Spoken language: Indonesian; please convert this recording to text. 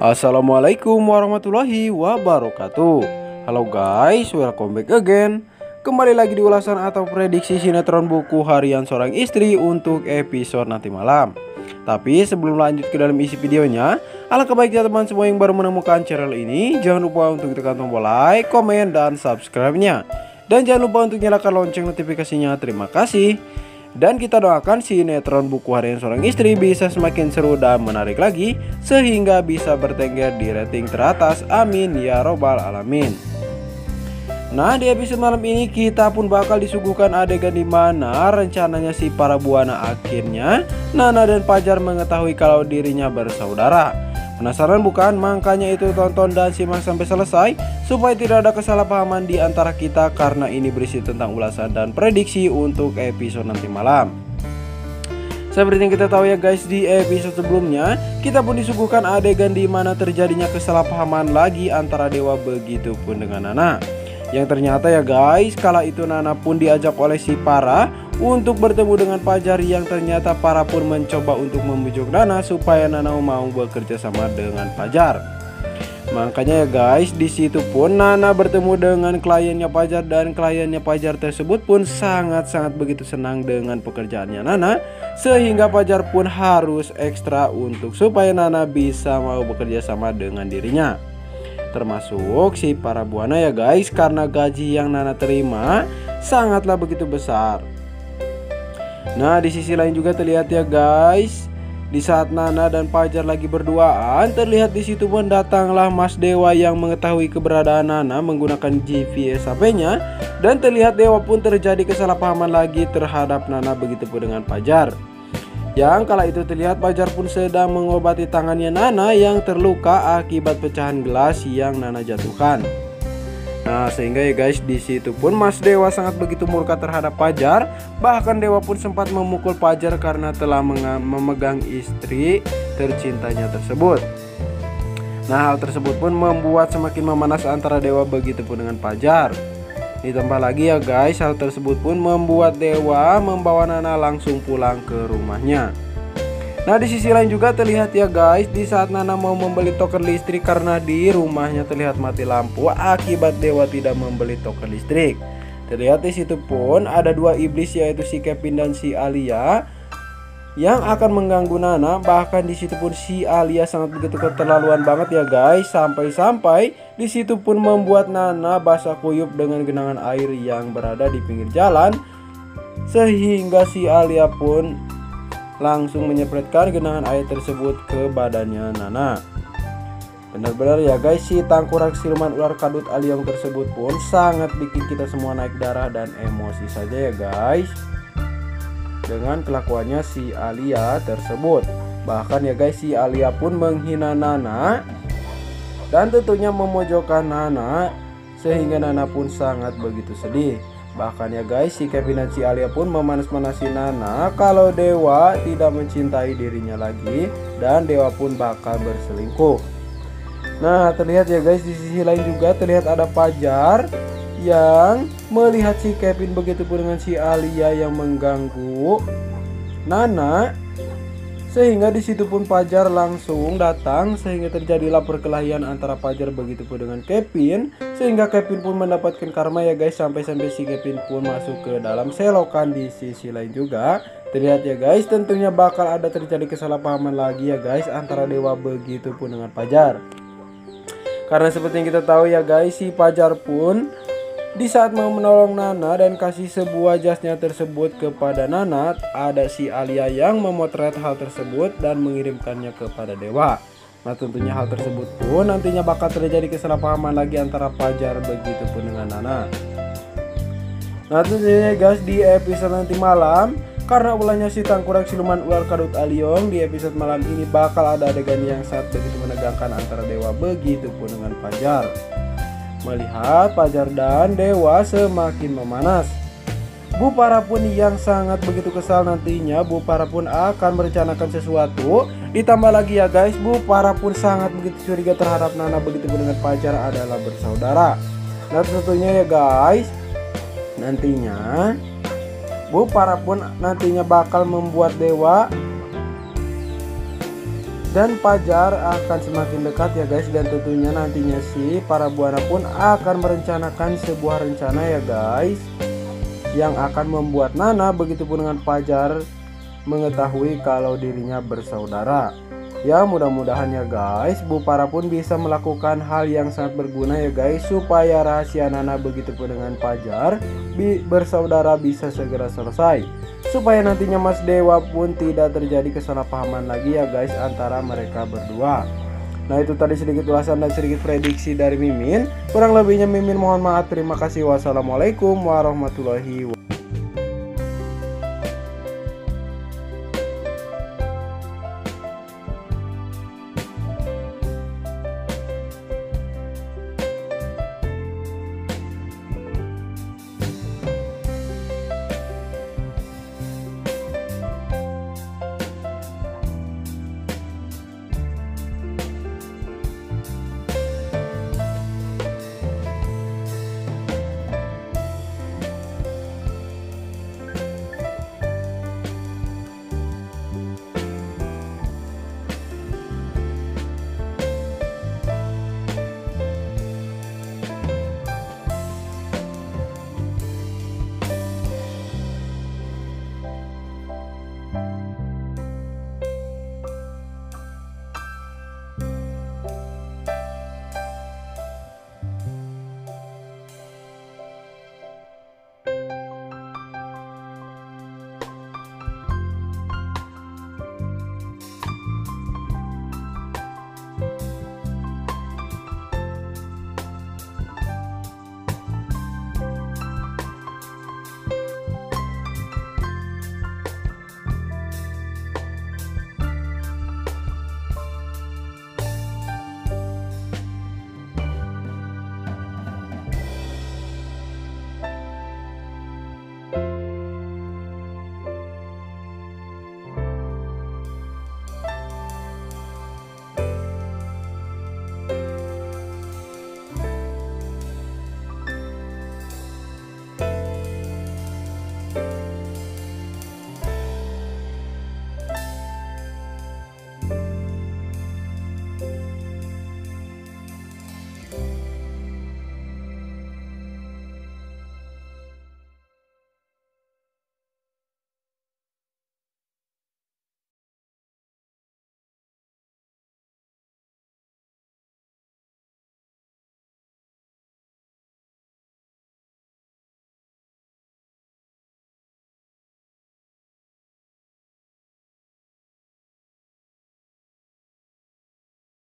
Assalamualaikum warahmatullahi wabarakatuh. Halo guys, welcome back again. Kembali lagi di ulasan atau prediksi sinetron buku harian seorang istri untuk episode nanti malam. Tapi sebelum lanjut ke dalam isi videonya, alangkah baiknya teman semua yang baru menemukan channel ini, jangan lupa untuk tekan tombol like, komen, dan subscribe-nya. Dan jangan lupa untuk nyalakan lonceng notifikasinya. Terima kasih. Dan kita doakan sinetron buku harian seorang istri bisa semakin seru dan menarik lagi, sehingga bisa bertengger di rating teratas. Amin ya robbal alamin. Nah, di episode malam ini kita pun bakal disuguhkan adegan di mana rencananya si para buana akhirnya Nana dan Fajar mengetahui kalau dirinya bersaudara. Penasaran bukan? Makanya itu tonton dan simak sampai selesai supaya tidak ada kesalahpahaman di antara kita, karena ini berisi tentang ulasan dan prediksi untuk episode nanti malam. Seperti yang kita tahu ya guys, di episode sebelumnya kita pun disuguhkan adegan di mana terjadinya kesalahpahaman lagi antara Dewa begitupun dengan Nana. Yang ternyata ya guys, kala itu Nana pun diajak oleh si Para untuk bertemu dengan Fajar, yang ternyata Para pun mencoba untuk membujuk Nana supaya Nana mau bekerja sama dengan Fajar. Makanya ya guys, di situ pun Nana bertemu dengan kliennya Fajar, dan kliennya Fajar tersebut pun sangat-sangat begitu senang dengan pekerjaannya Nana, sehingga Fajar pun harus ekstra untuk supaya Nana bisa mau bekerja sama dengan dirinya. Termasuk si para buana ya guys, karena gaji yang Nana terima sangatlah begitu besar. Nah, di sisi lain juga terlihat ya guys, di saat Nana dan Fajar lagi berduaan, terlihat di situ pun datanglah Mas Dewa yang mengetahui keberadaan Nana menggunakan GPS HP-nya, dan terlihat Dewa pun terjadi kesalahpahaman lagi terhadap Nana begitupun dengan Fajar. Yang kala itu terlihat Fajar pun sedang mengobati tangannya Nana yang terluka akibat pecahan gelas yang Nana jatuhkan. Nah, sehingga ya guys, di situ pun Mas Dewa sangat begitu murka terhadap Fajar. Bahkan Dewa pun sempat memukul Fajar karena telah memegang istri tercintanya tersebut. Nah, hal tersebut pun membuat semakin memanas antara Dewa begitupun dengan Fajar. Ditambah lagi ya guys, hal tersebut pun membuat Dewa membawa Nana langsung pulang ke rumahnya. Nah, di sisi lain juga terlihat ya guys, di saat Nana mau membeli token listrik karena di rumahnya terlihat mati lampu akibat Dewa tidak membeli token listrik. Terlihat di situ pun ada dua iblis, yaitu si Kevin dan si Alia, yang akan mengganggu Nana. Bahkan di situ pun si Alia sangat begitu keterlaluan banget ya guys, sampai-sampai di situ pun membuat Nana basah kuyup dengan genangan air yang berada di pinggir jalan, sehingga si Alia pun langsung menyepretkan genangan air tersebut ke badannya Nana. Benar-benar ya guys, si tangkurak siluman ular kadut Aliong tersebut pun sangat bikin kita semua naik darah dan emosi saja ya guys, dengan kelakuannya si Alia tersebut. Bahkan ya guys, si Alia pun menghina Nana dan tentunya memojokkan Nana, sehingga Nana pun sangat begitu sedih. Bahkan ya guys, si Kevin dan si Alia pun memanas-manasi Nana kalau Dewa tidak mencintai dirinya lagi dan Dewa pun bakal berselingkuh. Nah, terlihat ya guys, di sisi lain juga terlihat ada Fajar yang melihat si Kevin begitupun dengan si Alia yang mengganggu Nana, sehingga di situ pun Fajar langsung datang, sehingga terjadilah perkelahian antara Fajar begitupun dengan Kevin, sehingga Kevin pun mendapatkan karma ya guys, sampai-sampai si Kevin pun masuk ke dalam selokan. Di sisi lain juga terlihat ya guys, tentunya bakal ada terjadi kesalahpahaman lagi ya guys antara Dewa begitupun dengan Fajar. Karena seperti yang kita tahu ya guys, si Fajar pun di saat mau menolong Nana dan kasih sebuah jasnya tersebut kepada Nana, ada si Alia yang memotret hal tersebut dan mengirimkannya kepada Dewa. Nah, tentunya hal tersebut pun nantinya bakal terjadi kesalahpahaman lagi antara Fajar begitupun dengan Nana. Nah, tentunya guys, di episode nanti malam, karena ulahnya si tangkurak siluman ular kadut Aliong, di episode malam ini bakal ada adegan yang sangat begitu menegangkan antara Dewa begitupun dengan Fajar. Melihat Fajar dan Dewa semakin memanas, Bu Para pun yang sangat begitu kesal. Nantinya Bu Para pun akan merencanakan sesuatu. Ditambah lagi ya guys, Bu Para pun sangat begitu curiga terhadap Nana begitupun dengan Fajar adalah bersaudara. Nah, tentunya ya guys, nantinya Bu Para pun nantinya bakal membuat Dewa dan Fajar akan semakin dekat ya guys, dan tentunya nantinya si para buana pun akan merencanakan sebuah rencana ya guys, yang akan membuat Nana begitupun dengan Fajar mengetahui kalau dirinya bersaudara. Ya mudah-mudahan ya guys, Bu Para pun bisa melakukan hal yang sangat berguna ya guys, supaya rahasia Nana begitupun dengan Fajar bersaudara bisa segera selesai, supaya nantinya Mas Dewa pun tidak terjadi kesalahpahaman lagi ya guys antara mereka berdua. Nah itu tadi sedikit ulasan dan sedikit prediksi dari Mimin. Kurang lebihnya Mimin mohon maaf. Terima kasih. Wassalamualaikum warahmatullahi wabarakatuh.